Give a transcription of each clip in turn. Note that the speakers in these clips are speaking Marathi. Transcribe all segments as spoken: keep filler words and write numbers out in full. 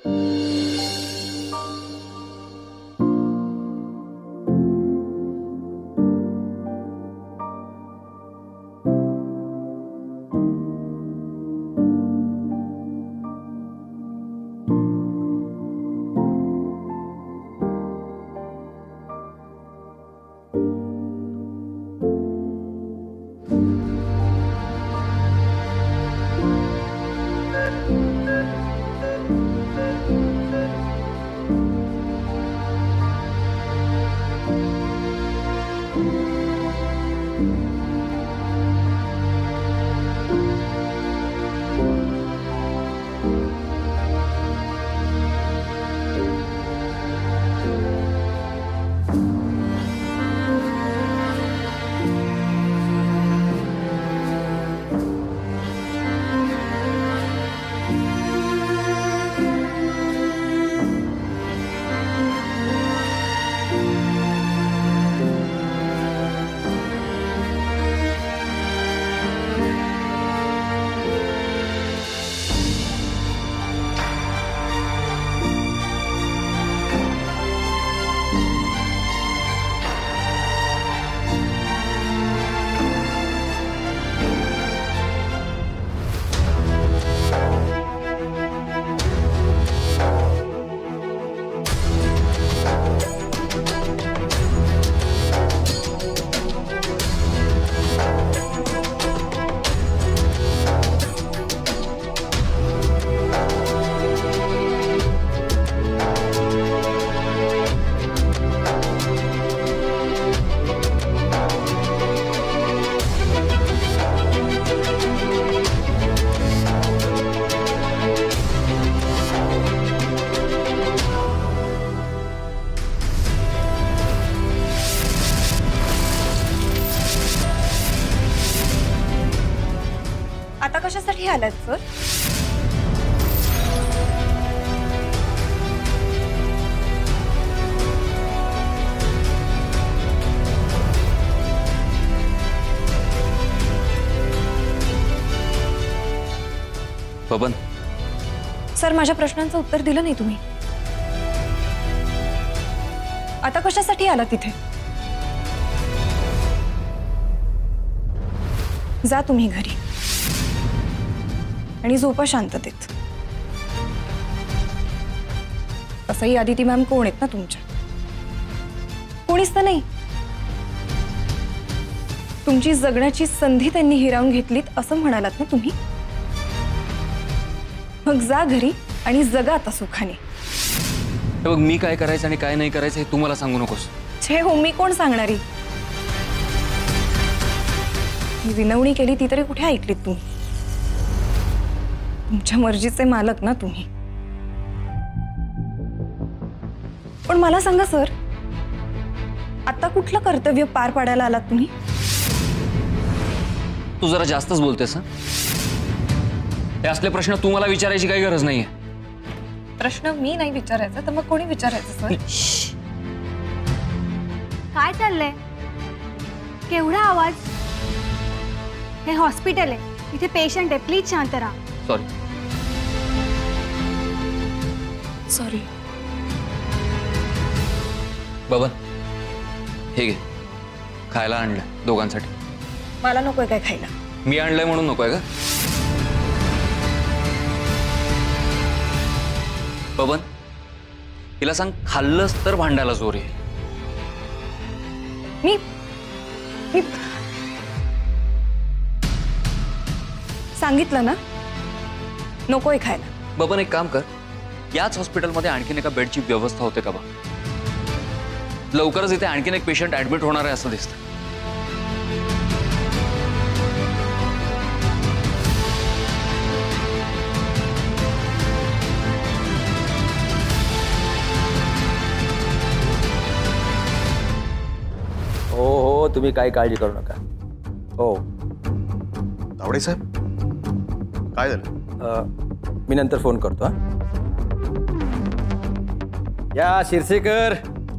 आता कशासाठी आलात सर? बबन, सर माझ्या प्रश्नांचं उत्तर दिलं नाही तुम्ही. आता कशासाठी आलात तिथे? जा तुम्ही घरी आणि झोपा शांततेत. तसंही आदिती मॅम कोण आहेत ना तुमच्या? कोणीच तर नाही. तुमची जगण्याची संधी त्यांनी हिरावून घेतलीत असं म्हणालात ना तुम्ही? मग जा घरी आणि जगा आता सुखाने. बघ, मी काय करायचं आणि काय नाही करायचं हे तू मला सांगू नकोस. छे हो, मी कोण सांगणारी? मी विनवणी केली ती तरी कुठे ऐकलीत तुम्ही? तुमच्या मर्जीचे मालक ना तुम्ही. पण मला सांगा सर, आता कुठलं कर्तव्य पार पाडायला आलात तुम्ही? तू जरा जास्तच बोलतेस. हे असले प्रश्न तू मला विचारायची काही गरज नाहीये. प्रश्न मी नाही विचारायचा तर मग कोणी विचारायचं सर? काय चाललंय? केवढा आवाज? हे हॉस्पिटल आहे, इथे पेशंट आहे, प्लीज शांत राहा. Sorry sorry. बबन, हे घे, खायला आणलंय दोघांसाठी. मला नकोय काय खायला. मी आणलंय म्हणून नकोय का? बबन, हिला सांग खाल्लंस तर भांडायला जोर येईल. मी मी सांगितलं ना नकोय खायला. बबन, एक काम कर, याच हॉस्पिटलमध्ये आणखीन एका बेडची व्यवस्था होते का बघ. लवकरच इथे आणखीन एक पेशंट ऍडमिट होणार आहे असं दिसतं. हो हो, तुम्ही काही काळजी करू नका. हो तावडे साहेब, काय झालं? मी नंतर फोन करतो. हा, या शिरसेकर.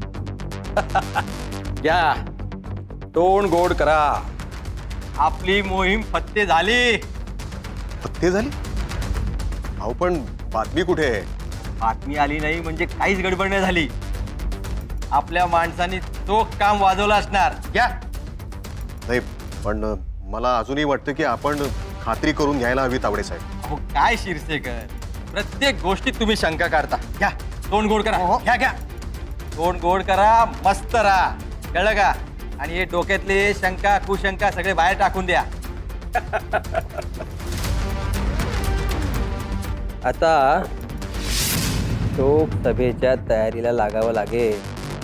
या, तोंड गोड करा. आपली मोहीम फत्ते झाली. फत्ते झाली? अहो पण बातमी कुठे आहे? बातमी आली नाही म्हणजे काहीच गडबड नाही झाली. आपल्या माणसांनी चोख काम वाजवलं असणार. घ्या. नाही पण मला अजूनही वाटतं की आपण खात्री करून घ्यायला हवी तावडे साहेब. अहो काय शिरसेकर, प्रत्येक गोष्टीत तुम्ही शंका काढता. घ्या तोंड गोड करा. घ्या घ्या तोंड गोड करा, मस्त राहा, कळलं का? आणि हे डोक्यातले शंका कुशंका सगळे बाहेर टाकून द्या. आता शोकसभेच्या तयारीला लागावं लागेल.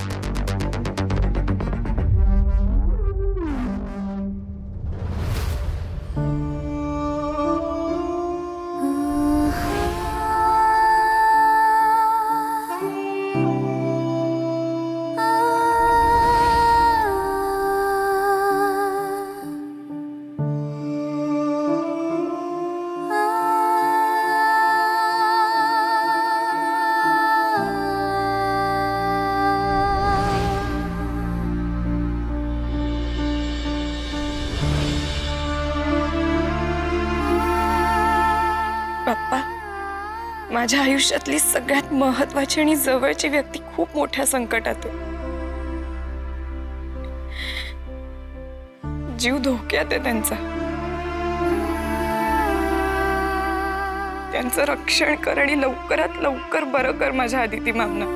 बाप्पा, माझ्या आयुष्यातली सगळ्यात महत्वाची आणि जवळची व्यक्ती खूप मोठ्या संकटात आहे. जीव धोक्यात आहे त्यांचा. त्यांचं रक्षण कर आणि लवकरात लवकर बरं कर माझ्या आदिती मामना.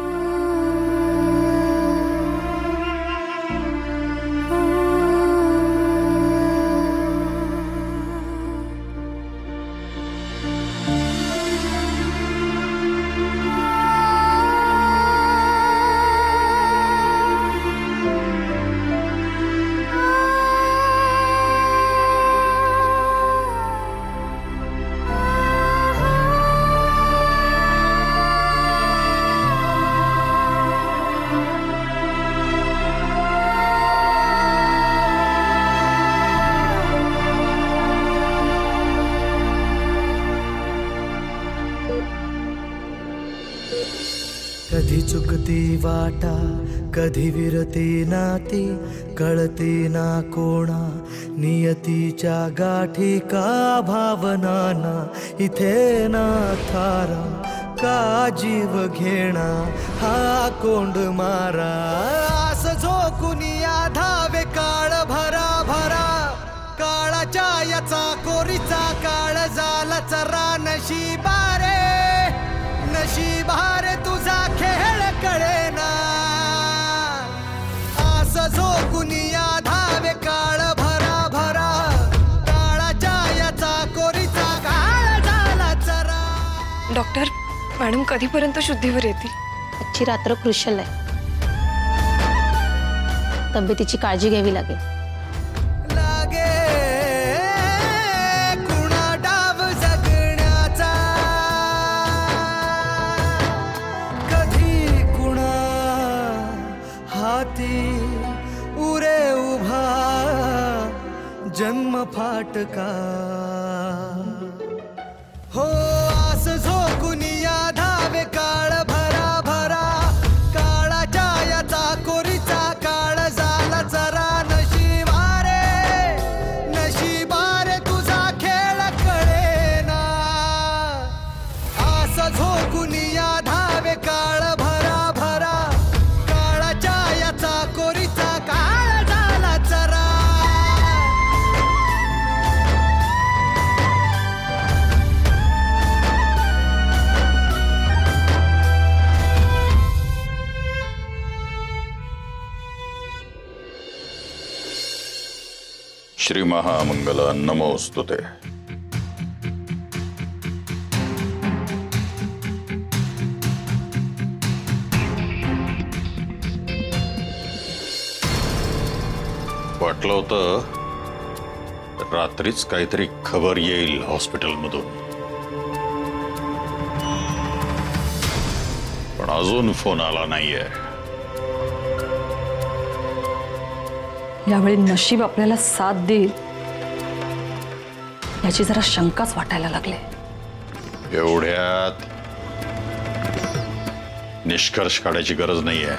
कधी चुकती वाटा, कधी विरती नाती, कळते ना कोणा नियतीच्या गाठी. का भावनाना इथे ना थारा, का जीव घेणा हा कोंड मारा. आस झोकुनी धावे काळ भरा भरा, काळाच्या याचा कोरीचा काळ झाला चरा. नशिबारे नशिबारे तुझा खेळ कळेना, आस झोकुनिया धावे काळ भरा भरा, काळाच्या याचा कोरीचा काळ झाला चरा. डॉक्टर, मॅडम कधीपर्यंत शुद्धीवर येतील? आजची रात्र क्रुशल आहे. तब्येतीची काळजी घ्यावी लागेल. लागे कुणा डाव जगण्याचा, कधी कुणा हाती उरे उभा जन्म फाटका. हो आस झोकुनिया धावे काळ भरा भरा, काळाच्या याचा कोरीचा काळ झाला चरा. नशिबारे नशिबारे तुझा खेळ कळेना, आस झोकुनिया धावे काळ भरा भरा, काळाच्या याचा कोरीचा काळ झाला चरा. श्री महामंगल नमोस्तुते. वाटलं होतं रात्रीच काहीतरी खबर येईल हॉस्पिटलमधून, पण अजून फोन आला नाहीये. यावेळी नशीब आपल्याला साथ देईल याची जरा शंकाच वाटायला लागले. एवढ्यात निष्कर्ष काढायची गरज नाहीये.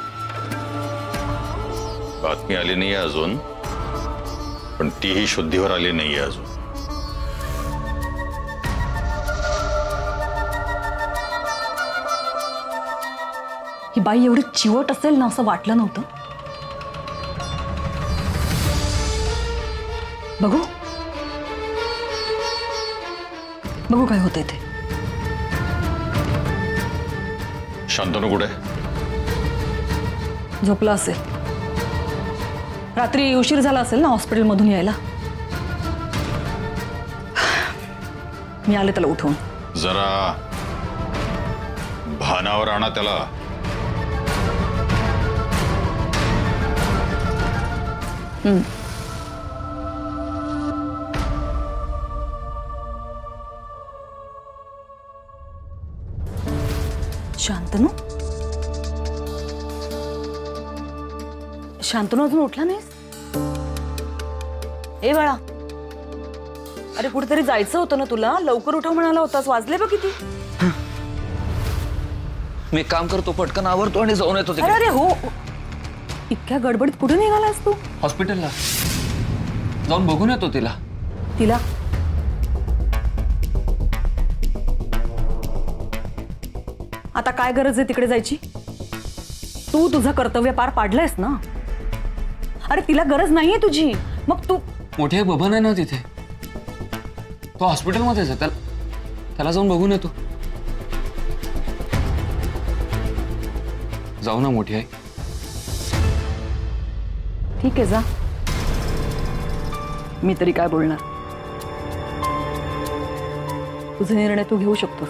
बातमी आली नाहीये अजून, पण तीही शुद्धीवर आली नाहीये अजून. ही बाई एवढी चिवट असेल ना असं वाटलं नव्हतं. बघू बघू काय होतंय ते. शांतनू कुठे? झोपला असेल. रात्री उशीर झाला असेल ना हॉस्पिटलमधून यायला. मी आले त्याला उठवून. जरा भानावर आणा त्याला. हम्म. शांतनू शांतनू अजून उठला नाहीस? ए बाळा, अरे कुठेतरी जायचं होतं ना तुला. लवकर उठव म्हणाला होतास. वाजले बघ किती. मी एक काम करतो, पटकन आवरतो आणि जाऊन येतो अरे तिकडे. अरे हो, इतक्या गडबडीत कुठे निघालास तू? हॉस्पिटलला जाऊन बघून येतो तिला. तिला आता काय गरज आहे तिकडे जायची? तू तुझं कर्तव्य पार पाडलंयस ना. अरे तिला गरज नाहीये तुझी. मग तू मोठे बबन आहे ना तिथे, तो हॉस्पिटलमध्येच आहे. त्याला त्याला जाऊन बघून येतो. जाऊ ना मोठी आई. ठीक आहे जा. मी तरी काय बोलणार. तुझे निर्णय तू घेऊ शकतोस.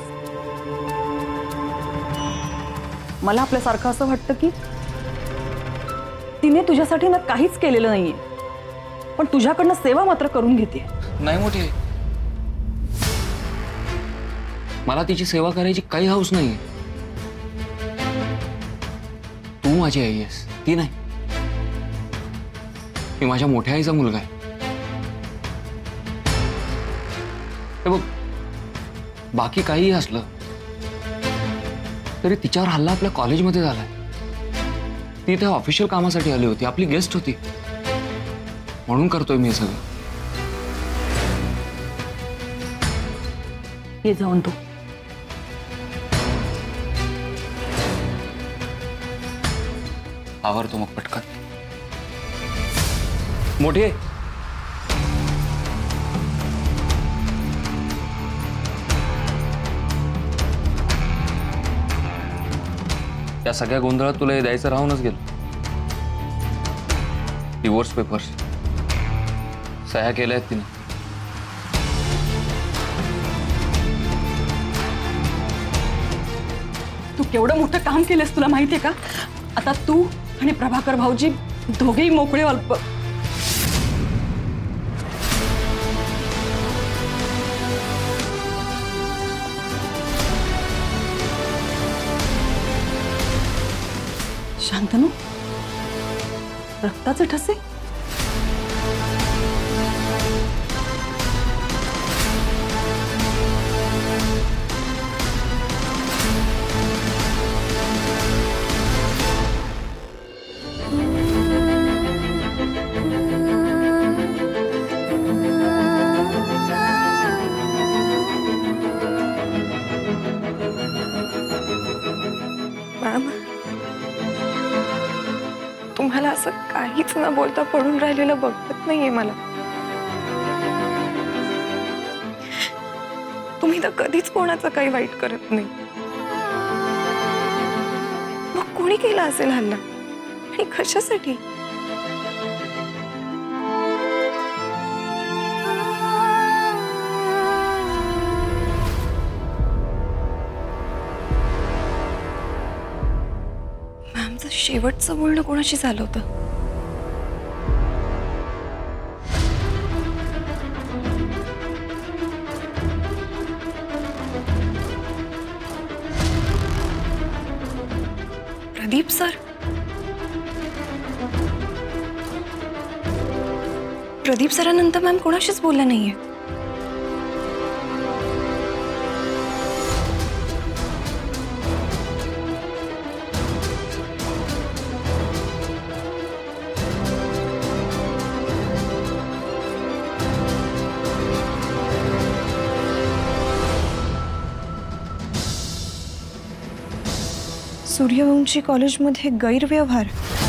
मला आपल्यासारखं असं वाटतं की तिने तुझ्यासाठी ना काहीच केलेलं नाहीये, पण तुझ्याकडनं सेवा मात्र करून घेते. नाही मोठी आई, मला तिची सेवा करायची काही हौस नाही. तू माझी आई आहेस, ती नाही. मी माझ्या मोठ्या आईचा मुलगा आहे. हे बघ, बाकी काहीही असलं तरी तिच्यावर हल्ला आपल्या कॉलेजमध्ये झालाय. ती त्या ऑफिशियल कामासाठी आली होती, आपली गेस्ट होती, म्हणून करतोय मी हे सगळं. ये जाऊन तू. आवरतो मग पटकन. मोठे त्या सगळ्या गोंधळात तुला हे द्यायचं राहूनच गेलं. डिवोर्स पेपर्स सह्या केल्या आहेत तिने. तू केवढं मोठं काम केलंस तुला माहितीये का? आता तू आणि प्रभाकर भाऊजी दोघेही मोकळे अल्प. शांतनू, रक्ताचे ठसे. मॅम, तुम्हाला असं काहीच न बोलता पडून राहिलेलं बघत नाहीये मला. तुम्ही तर कधीच कोणाचं काही वाईट करत नाही. मग कोणी केला असेल हल्ला आणि कशासाठी? मॅमचं शेवटचं बोलणं कोणाशी झालं होतं? प्रदीप सर. प्रदीप सरांनंतर मॅम कोणाशीच बोलल्या नाहीये. सूर्यवंशी कॉलेजमध्ये गैरव्यवहार.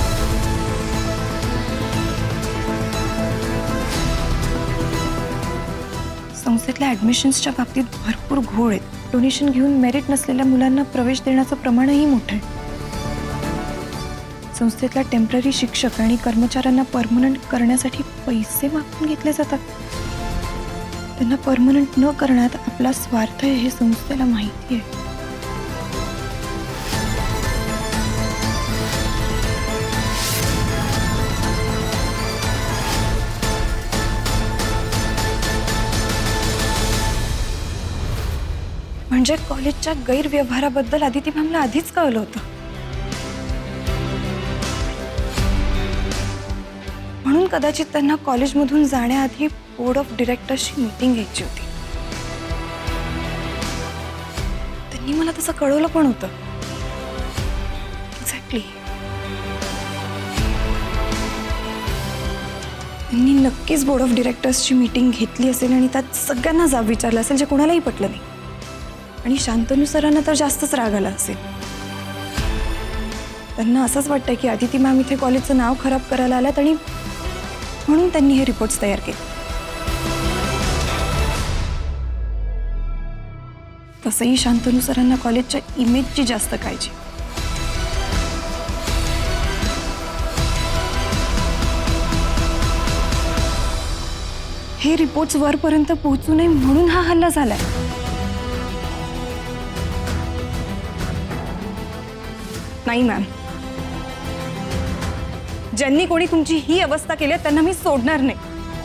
संस्थेतल्या ऍडमिशन्सच्या बाबतीत भरपूर घोळ आहेत. डोनेशन घेऊन मेरिट नसलेल्या मुलांना प्रवेश देण्याचं प्रमाणही मोठं आहे. संस्थेतल्या टेम्पररी शिक्षक आणि कर्मचाऱ्यांना परमनंट करण्यासाठी पैसे मागून घेतले जातात. त्यांना परमनंट न करण्यात आपला स्वार्थ आहे हे संस्थेला माहिती आहे. म्हणजे कॉलेजच्या गैरव्यवहाराबद्दल आदिती मॅमला आधीच कळलं होतं. म्हणून कदाचित त्यांना कॉलेजमधून जाण्याआधी बोर्ड ऑफ डिरेक्टर्सची मीटिंग घ्यायची होती. त्यांनी मला तसं कळवलं पण होतं. एक्झॅक्टली. त्यांनी नक्कीच बोर्ड ऑफ डिरेक्टर्सची मीटिंग घेतली असेल आणि त्यात सगळ्यांना जाब विचारला असेल जे कोणालाही पटलं नाही. आणि शांतनू सरांना तर जास्तच राग आला असेल. त्यांना असंच वाटतंय की आदिती मॅम इथे कॉलेजचं नाव खराब करायला आल्यात आणि म्हणून त्यांनी हे रिपोर्ट्स तयार केले. तसंही शांतनू सरांना कॉलेजच्या इमेजची जास्त काळजी. हे रिपोर्ट्स वरपर्यंत पोहोचू नये म्हणून हा हल्ला झालाय. नाही मॅम, ज्यांनी कोणी तुमची ही अवस्था केली त्यांना मी सोडणार नाही.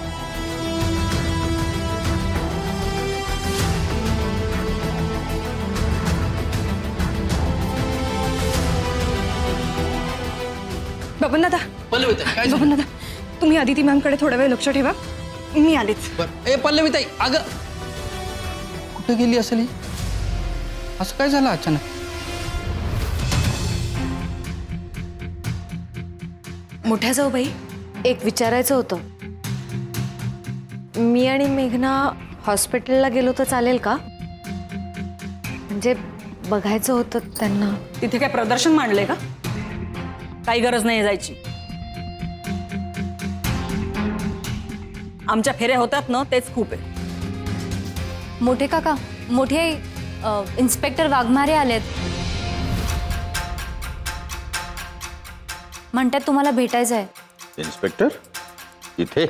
बबन दादा, बबन दादा, तुम्ही आदिती मॅमकडे थोडा वेळ लक्ष ठेवा. मी आलेच. ए पल्लवीताई, अगं कुठे गेली असेल ही? असं काय झालं अचानक? मोठ्या जाऊबाई, एक विचारायचं होतं. मी आणि मेघना हॉस्पिटलला गेलो तर चालेल का? म्हणजे बघायचं होतं त्यांना. तिथे काय प्रदर्शन मांडले का? काही गरज नाही जायची. आमच्या फेऱ्या होतात ना, तेच खूप आहे. मोठे काका, मोठी आई, इन्स्पेक्टर वाघमारे आलेत. म्हणतात तुम्हाला भेटायचं आहे. इन्स्पेक्टर इथे?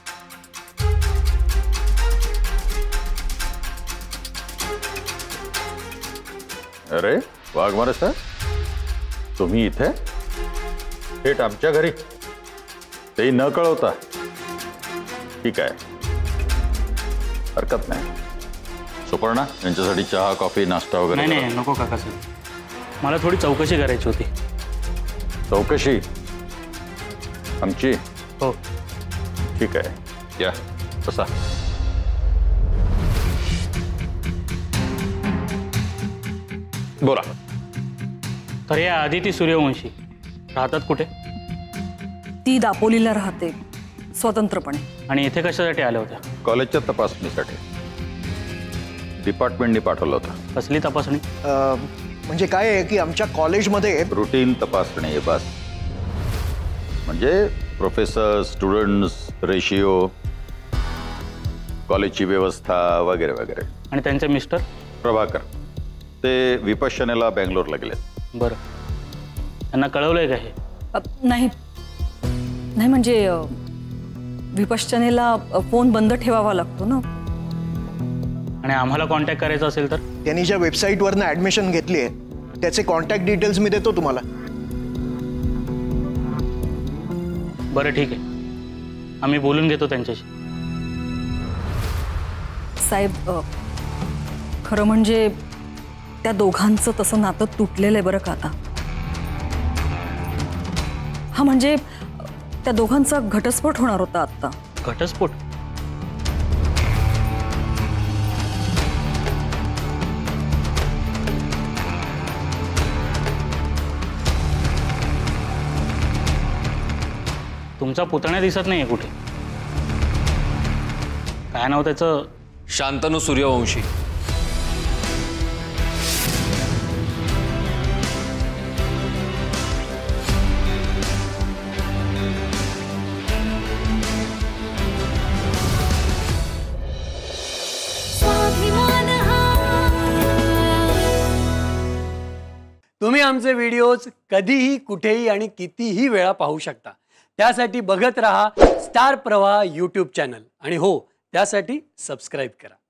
अरे वाघमारे सर, तुम्ही इथे थेट आमच्या घरी, तेही न कळवता? ठीक आहे, हरकत नाही. सुपर्णा, यांच्यासाठी चहा कॉफी नाश्ता वगैरे? नाही नाही नको काका सर, मला थोडी चौकशी करायची होती. चौकशी आमची? हो. ठीक आहे, या बसा. बोला. तर या आदिती सूर्यवंशी राहतात कुठे? ती दापोलीला राहते स्वतंत्रपणे. आणि इथे कशासाठी आल्या होत्या? कॉलेजच्या तपासणीसाठी डिपार्टमेंटने पाठवलं होतं. कसली तपासणी? म्हणजे काय आहे की आमच्या कॉलेजमध्ये रुटीन तपासणी बस. म्हणजे प्रोफेसर, स्टुडंट्स, रेशिओ, कॉलेजची व्यवस्था वगैरे वगैरे. आणि त्यांचे मिस्टर? प्रभाकर, ते विपश्यनेला बँगलोरला गेलेत. बरं, त्यांना कळवलंय का हे? नाही नाही म्हणजे विपश्यनेला फोन बंद ठेवावा लागतो ना. आणि आम्हाला कॉन्टॅक्ट करायचा असेल तर? त्यांनी ज्या वेबसाईटवरनं ॲडमिशन घेतली आहे त्याचे कॉन्टॅक्ट डिटेल्स मी देतो तुम्हाला. बरं ठीक आहे, आम्ही बोलून घेतो त्यांच्याशी. साहेब, खरं म्हणजे त्या दोघांचं तसं नातं तुटलेलं आहे बरं का आता. हा म्हणजे त्या दोघांचा घटस्फोट होणार होता आता. घटस्फोट? तुमचा पुतण्या दिसत नाहीये कुठे. काय नाव त्याचं? शांतनू सूर्यवंशी. तुम्ही आमचे व्हिडिओज कधीही कुठेही आणि कितीही वेळा पाहू शकता. त्यासाठी बघत रहा स्टार प्रवाह यूट्यूब चॅनल आणि हो त्यासाठी सबस्क्राईब करा.